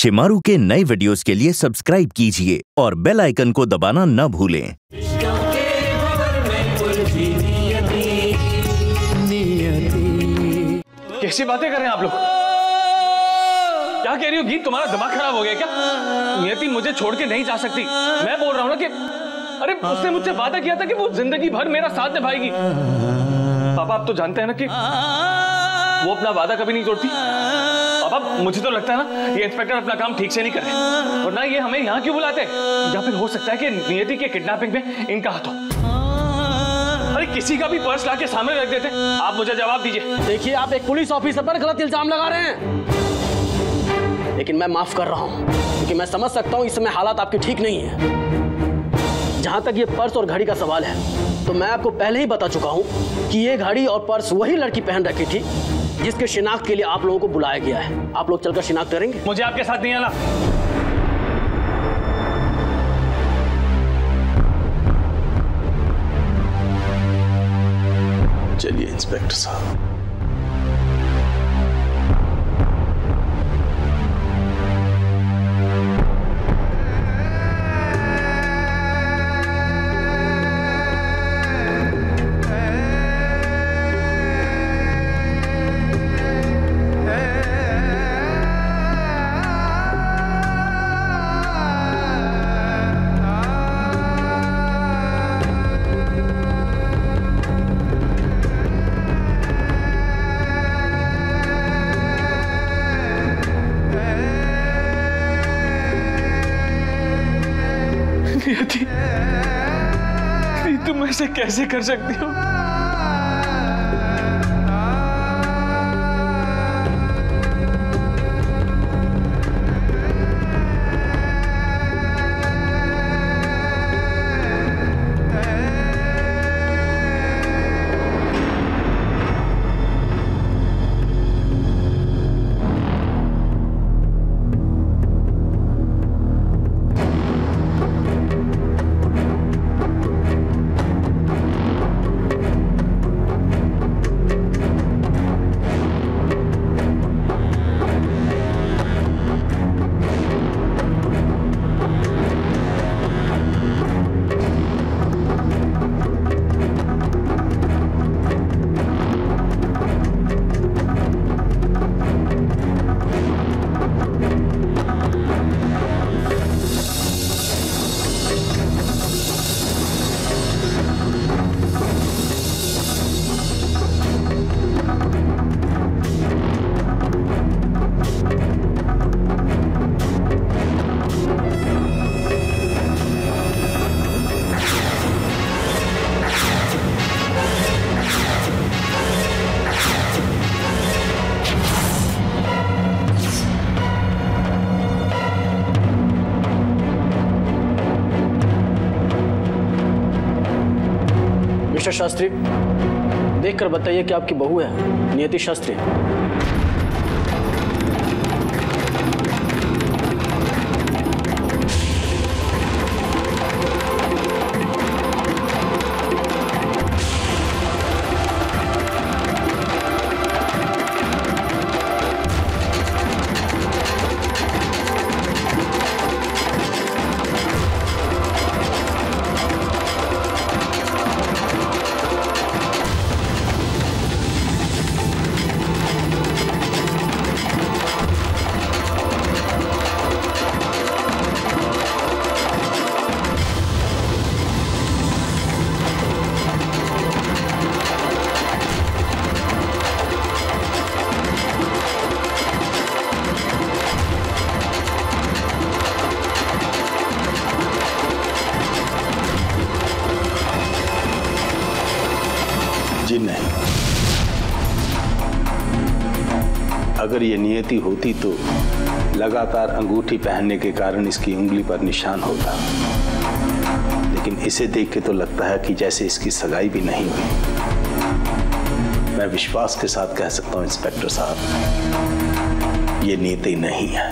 शिमारू के नए वीडियोस के लिए सब्सक्राइब कीजिए और बेल आइकन को दबाना न भूलें। कैसी बातें कर रहे हैं आप लोग? क्या कह रही हो गीत? तुम्हारा दिमाग खराब हो गया क्या? नियति मुझे छोड़ के नहीं जा सकती। मैं बोल रहा हूँ ना कि अरे उसने मुझसे वादा किया था कि वो जिंदगी भर मेरा साथ निभाएगी। पापा आप तो जानते हैं ना कि वो अपना वादा कभी नहीं तोड़ती। पापा मुझे तो लगता है ना ये इंस्पेक्टर अपना काम ठीक से नहीं कर रहे, और ना ये हमें यहाँ क्यों बुलाते हैं? या फिर हो सकता है कि नियति के किडनैपिंग में इनका हाथ हो। अरे किसी का भी पर्स लाके सामने रख देते। आप मुझे जवाब दीजिए। देखिए आप एक पुलिस ऑफिसर पर गलत इल्जाम लगा रहे हैं, लेकिन मैं माफ कर रहा हूं क्योंकि मैं समझ सकता हूं इस समय हालात आपके ठीक नहीं है। जहां तक ये पर्स और घड़ी का सवाल है तो मैं आपको पहले ही बता चुका हूं कि ये घड़ी और पर्स वही लड़की पहन रखी थी जिसके शिनाख्त के लिए आप लोगों को बुलाया गया है। आप लोग चलकर शिनाख्त करेंगे? मुझे आपके साथ नहीं आना। चलिए इंस्पेक्टर साहब। नियति, तुम ऐसे कैसे कर सकती हो? मिस्टर शास्त्री, देखकर बताइए कि आपकी बहू है नियति शास्त्री? जी नहीं, अगर ये नियति होती तो लगातार अंगूठी पहनने के कारण इसकी उंगली पर निशान होता, लेकिन इसे देख के तो लगता है कि जैसे इसकी सगाई भी नहीं हुई। मैं विश्वास के साथ कह सकता हूं इंस्पेक्टर साहब, ये नियति नहीं है।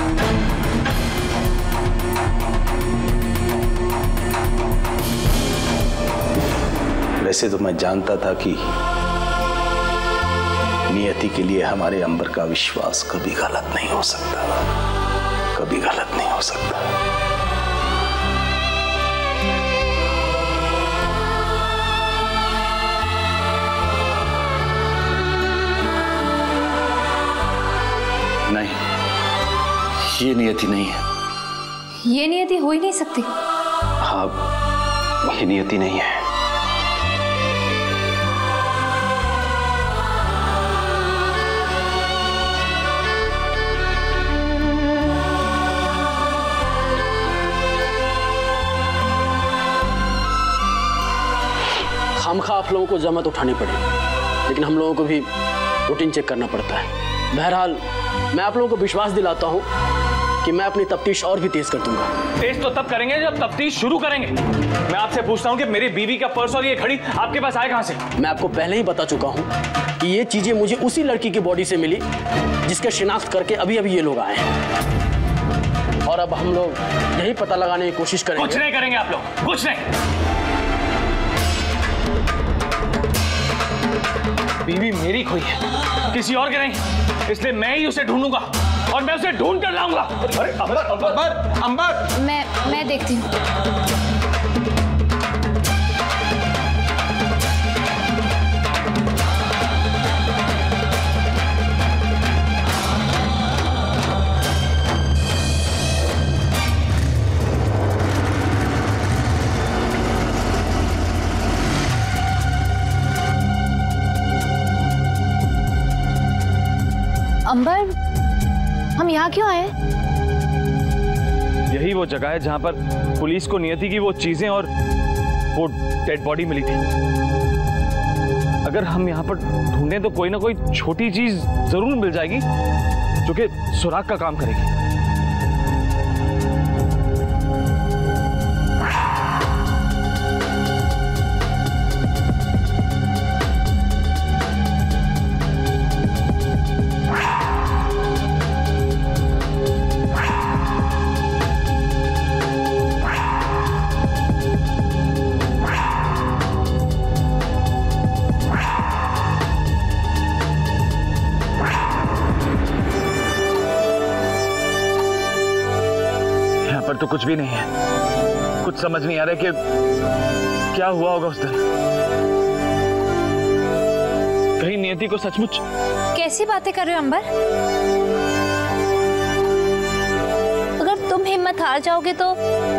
वैसे तो मैं जानता था कि नियति के लिए हमारे अंबर का विश्वास कभी गलत नहीं हो सकता, हो सकता है। नहीं, ये नियति नहीं है। ये नियति हो ही नहीं सकती। हाँ, ये नियति नहीं है। खामखा आप लोगों को जहमत उठानी पड़ी, लेकिन हम लोगों को भी रूटीन चेक करना पड़ता है। बहरहाल मैं आप लोगों को विश्वास दिलाता हूं कि मैं अपनी तफ्तीश और भी तेज कर दूंगा। तेज तो तब करेंगे जब तफ्तीश शुरू करेंगे। मैं आपसे पूछता हूं कि मेरी बीवी का पर्स और ये घड़ी आपके पास आए कहां से? मैं आपको पहले ही बता चुका हूं कि ये चीजें मुझे उसी लड़की की बॉडी से मिली जिसका शिनाख्त करके अभी अभी ये लोग आए हैं, और अब हम लोग यही पता लगाने की कोशिश करेंगे। कुछ नहीं करेंगे आप लोग, कुछ नहीं। बीवी मेरी खोई है, किसी और के नहीं, इसलिए मैं ही उसे ढूंढूंगा और मैं उसे ढूंढ कर लाऊंगा। अरे अंबर, अंबर, अंबर। मैं देखती हूँ। अंबर, हम यहाँ क्यों आए? यही वो जगह है जहां पर पुलिस को नियति की वो चीजें और वो डेड बॉडी मिली थी। अगर हम यहाँ पर ढूंढें तो कोई ना कोई छोटी चीज जरूर मिल जाएगी जो कि सुराग का काम करेगी। तो कुछ भी नहीं है। कुछ समझ नहीं आ रहा कि क्या हुआ होगा उस दिन। कहीं नियति को सचमुच। कैसी बातें कर रहे हो अंबर? अगर तुम हिम्मत हार जाओगे तो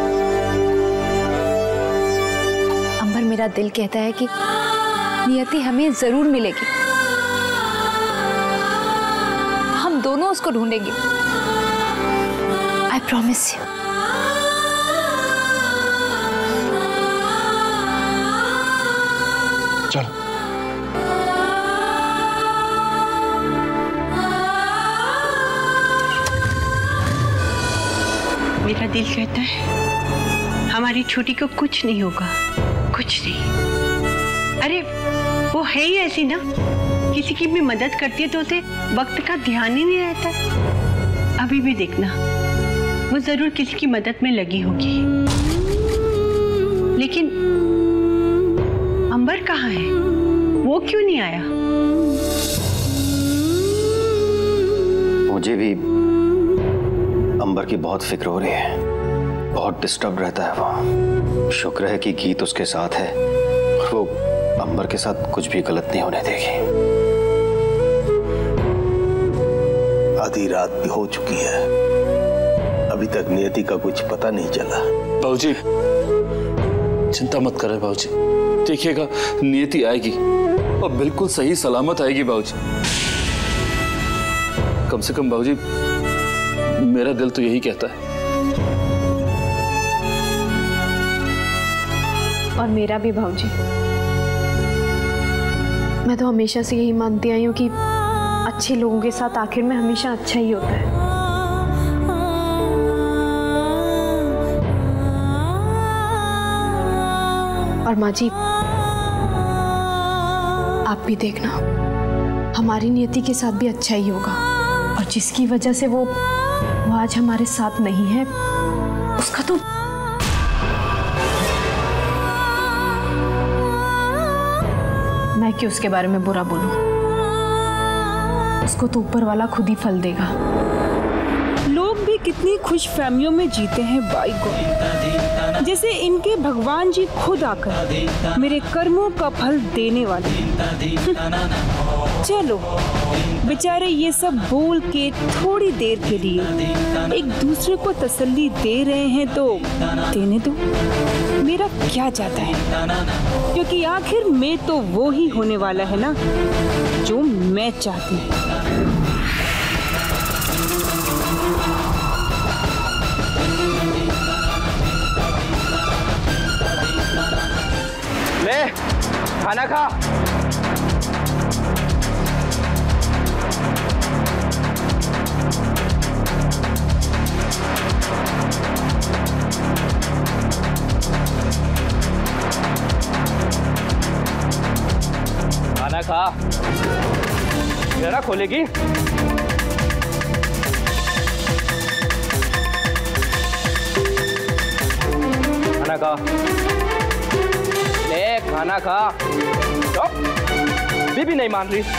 अंबर, मेरा दिल कहता है कि नियति हमें जरूर मिलेगी। हम दोनों उसको ढूंढेंगे। I promise you. चलो। मेरा दिल कहता है हमारी छोटी को कुछ नहीं होगा, कुछ नहीं। अरे वो है ही ऐसी ना, किसी की भी मदद करती है तो उसे वक्त का ध्यान ही नहीं रहता। अभी भी देखना, वो जरूर किसी की मदद में लगी होगी। लेकिन अंबर कहाँ है? वो क्यों नहीं आया? मुझे भी अंबर की बहुत फिक्र हो रही है। बहुत डिस्टर्ब रहता है वो। शुक्र है कि गीत उसके साथ है और वो अंबर के साथ कुछ भी गलत नहीं होने देगी। आधी रात भी हो चुकी है, अभी तक नियति का कुछ पता नहीं चला। बाबूजी चिंता मत करें बाबूजी, देखिएगा नियति आएगी और बिल्कुल सही सलामत आएगी बाबूजी। कम से कम बाबूजी मेरा दिल तो यही कहता है। और मेरा भी भाऊजी। मैं तो हमेशा से यही मानती आई हूँ कि अच्छे लोगों के साथ आखिर में हमेशा अच्छा ही होता है। और माँ जी, आप भी देखना, हमारी नियति के साथ भी अच्छा ही होगा। और जिसकी वजह से वो आज हमारे साथ नहीं है, उसका तो मैं क्यों उसके बारे में बुरा बोलूं? उसको तो ऊपर वाला खुद ही फल देगा। लोग भी कितनी खुश फहमियों में जीते हैं बाई को, जैसे इनके भगवान जी खुद आकर मेरे कर्मों का फल देने वाले। चलो बेचारे ये सब बोल के थोड़ी देर के लिए एक दूसरे को तसल्ली दे रहे हैं तो देने दो, मेरा क्या जाता है, क्योंकि आखिर में तो वो ही होने वाला है ना जो मैं चाहती हूँ। ले खाना खा। खाना खा। जरा खोलेगी? खाना खा। ले खाना खा। बीबी नहीं मान रही।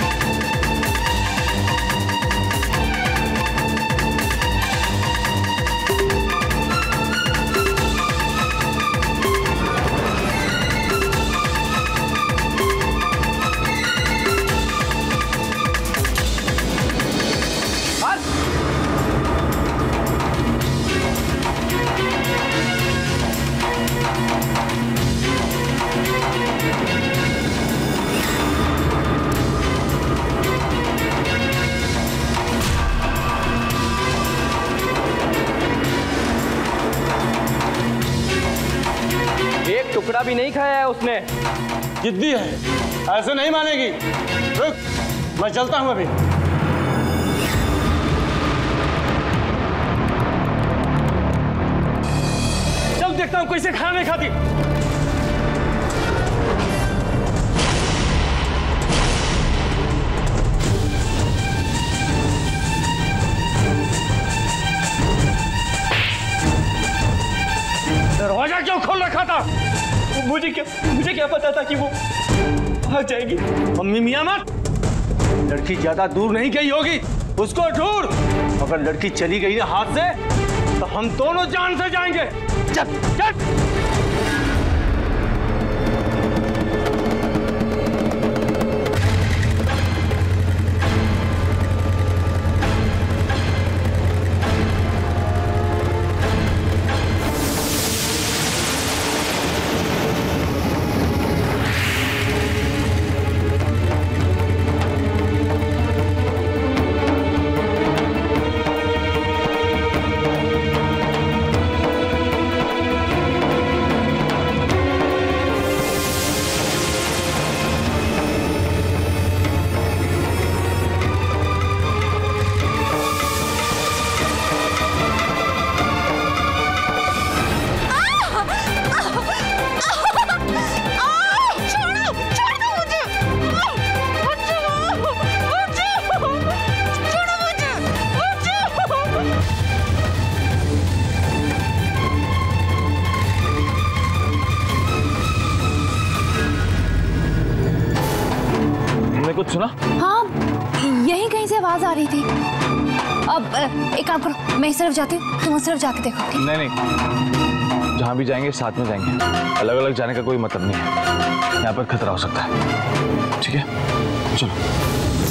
टुकड़ा भी नहीं खाया है उसने। जिद्दी है, ऐसे नहीं मानेगी। रुक, मैं चलता हूं अभी। चल देखता हूं कैसे खाना नहीं खाती। दरवाजा क्यों खोल रखा था? मुझे क्या पता था कि वो भाग जाएगी। मम्मी मियां मत, लड़की ज्यादा दूर नहीं गई होगी, उसको ढूंढ। अगर लड़की चली गई ना हाथ से तो हम दोनों जान से जाएंगे। चल चल। कुछ सुना? हाँ, यही कहीं से आवाज आ रही थी। अब एक काम करो, मैं इस तरफ जाती हूँ, तुम उस तरफ जाके देखो। नहीं, जहाँ भी जाएंगे साथ में जाएंगे, अलग अलग जाने का कोई मतलब नहीं है। यहाँ पर खतरा हो सकता है। ठीक है, चलो।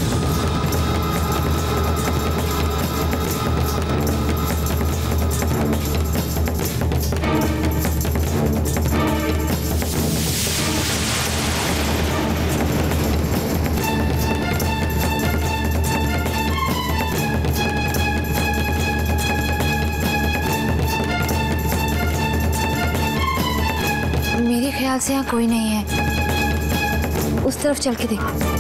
ख्याल से यहाँ कोई नहीं है, उस तरफ चल के देखो।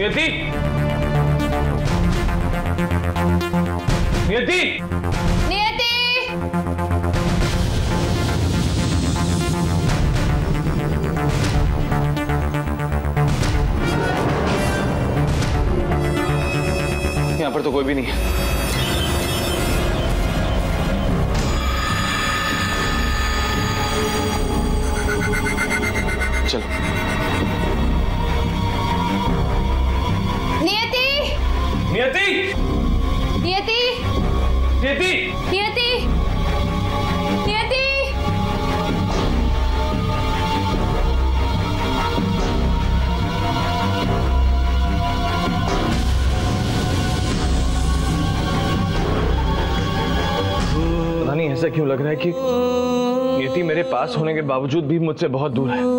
नियति, नियति, नियति, यहाँ पर तो कोई भी नहीं है। चलो। नियति, नियति, नियति, नियति, नियति, नियति। पता नहीं ऐसा क्यों लग रहा है कि नियति मेरे पास होने के बावजूद भी मुझसे बहुत दूर है।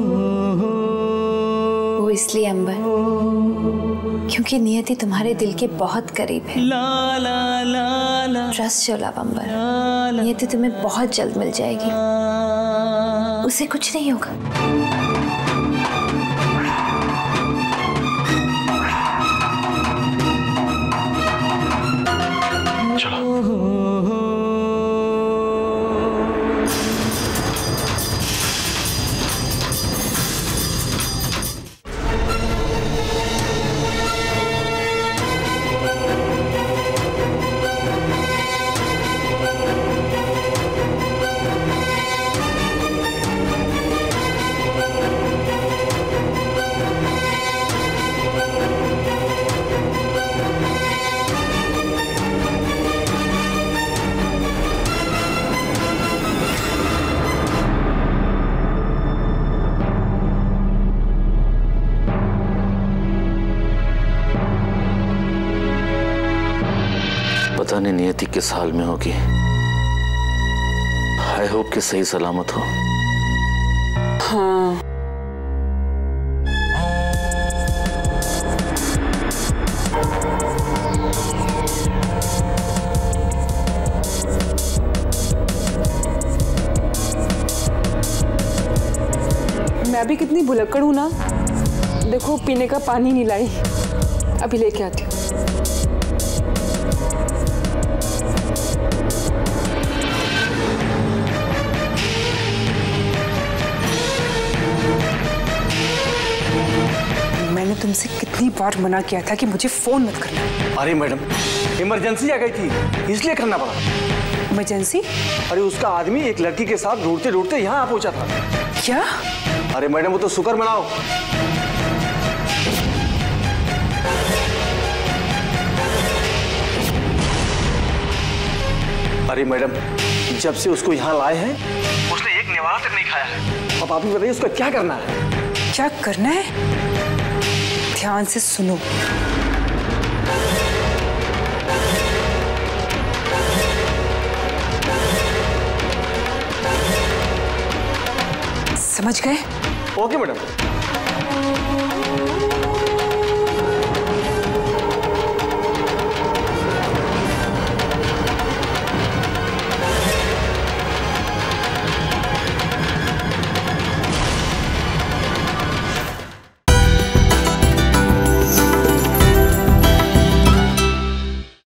वो इसलिए अंबर, क्योंकि नियति तुम्हारे दिल के बहुत करीब है। ट्रस्ट योर लव अंबर, नियति तुम्हें बहुत जल्द मिल जाएगी, उसे कुछ नहीं होगा। पता नहीं नियति किस हाल में होगी। आई होप कि सही सलामत हो। हाँ, मैं भी कितनी भुलक्कड़ हूं ना। देखो पीने का पानी नहीं लाई, अभी लेके आती हूँ। मैंने तुमसे कितनी बार मना किया था कि मुझे फोन मत करना। अरे मैडम, इमरजेंसी आ गई थी इसलिए करना पड़ा। इमरजेंसी? अरे उसका आदमी एक लड़की के साथ ढूंढते ढूंढते यहाँ आ पहुंचा था। क्या? अरे मैडम वो तो शुक्र मनाओ। अरे मैडम, जब से उसको यहाँ लाए हैं उसने एक निवाला तक नहीं खाया है। अब आप ही बताइए उसका क्या करना है? क्या करना है? ध्यान से सुनो। समझ गए? Okay madam.